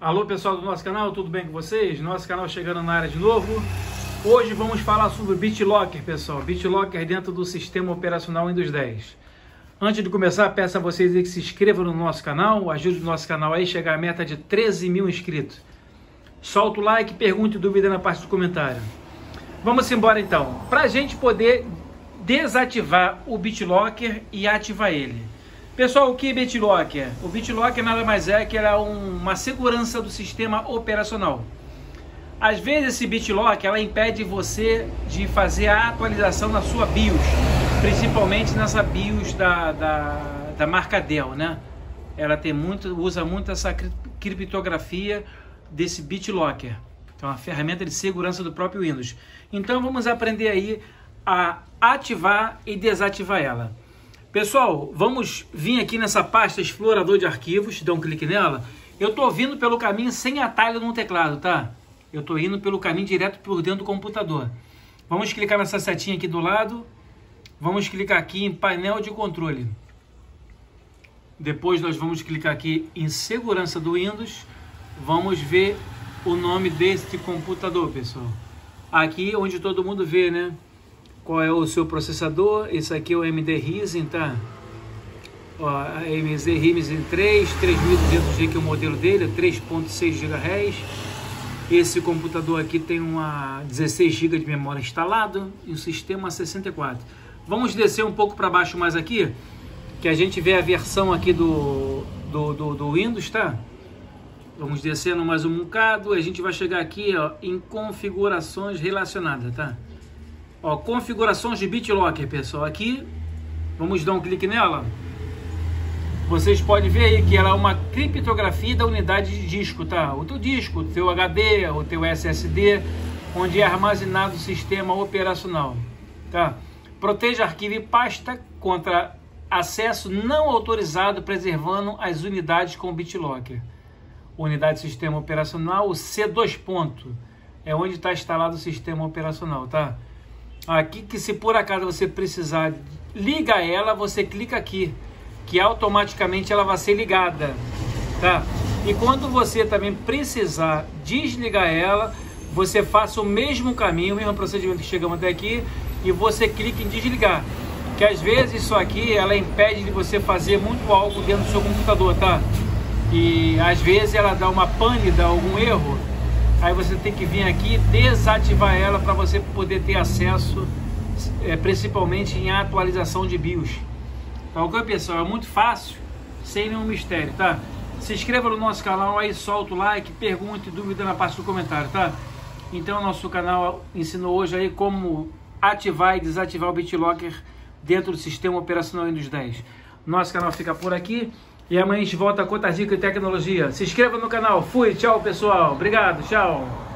Alô pessoal do nosso canal, tudo bem com vocês? Nosso canal chegando na área de novo. Hoje vamos falar sobre o BitLocker, pessoal. BitLocker dentro do sistema operacional Windows 10. Antes de começar, peço a vocês que se inscrevam no nosso canal, ajude o nosso canal aí a chegar à meta de 13 mil inscritos. Solta o like, pergunte e dúvida na parte do comentário. Vamos embora então. Para a gente poder desativar o BitLocker e ativar ele. Pessoal, o que é BitLocker? O BitLocker nada mais é que era uma segurança do sistema operacional. Às vezes esse BitLocker ela impede você de fazer a atualização na sua BIOS, principalmente nessa BIOS da marca Dell, né? Ela usa muito essa criptografia desse BitLocker. Então, é uma ferramenta de segurança do próprio Windows. Então, vamos aprender aí a ativar e desativar ela. Pessoal, vamos vir aqui nessa pasta explorador de arquivos, dá um clique nela. Eu estou vindo pelo caminho sem atalho no teclado, tá? Eu estou indo pelo caminho direto por dentro do computador. Vamos clicar nessa setinha aqui do lado. Vamos clicar aqui em painel de controle. Depois nós vamos clicar aqui em segurança do Windows. Vamos ver o nome deste computador, pessoal. Aqui onde todo mundo vê, né? Qual é o seu processador? Esse aqui é o AMD Ryzen, tá? Ó, AMD Ryzen 3, 3200G que é o modelo dele, 3.6 GHz. Esse computador aqui tem uma 16 GB de memória instalado e um sistema 64. Vamos descer um pouco para baixo mais aqui, que a gente vê a versão aqui do Windows, tá? Vamos descendo mais um bocado, a gente vai chegar aqui, ó, em configurações relacionadas, tá? Ó, configurações de BitLocker, pessoal. Aqui, vamos dar um clique nela. Vocês podem ver aí que ela é uma criptografia da unidade de disco, tá? O teu disco, o teu HD, o teu SSD, onde é armazenado o sistema operacional, tá? Protege arquivo e pasta contra acesso não autorizado, preservando as unidades com BitLocker. Unidade de sistema operacional, o C2 ponto, é onde está instalado o sistema operacional, tá? Aqui que se por acaso você precisar ligar ela, você clica aqui, que automaticamente ela vai ser ligada, tá? E quando você também precisar desligar ela, você faça o mesmo caminho, o mesmo procedimento que chegamos até aqui, e você clica em desligar, que às vezes isso aqui ela impede de você fazer muito algo dentro do seu computador, tá? E às vezes ela dá uma pane, dá algum erro. Aí você tem que vir aqui desativar ela para você poder ter acesso, principalmente em atualização de BIOS. Tá ok, pessoal? É muito fácil, sem nenhum mistério, tá? Se inscreva no nosso canal aí, solta o like, pergunte, dúvida na parte do comentário, tá? Então, nosso canal ensinou hoje aí como ativar e desativar o BitLocker dentro do sistema operacional Windows 10. Nosso canal fica por aqui. E amanhã a gente volta com outra dica de tecnologia. Se inscreva no canal. Fui, tchau pessoal. Obrigado, tchau.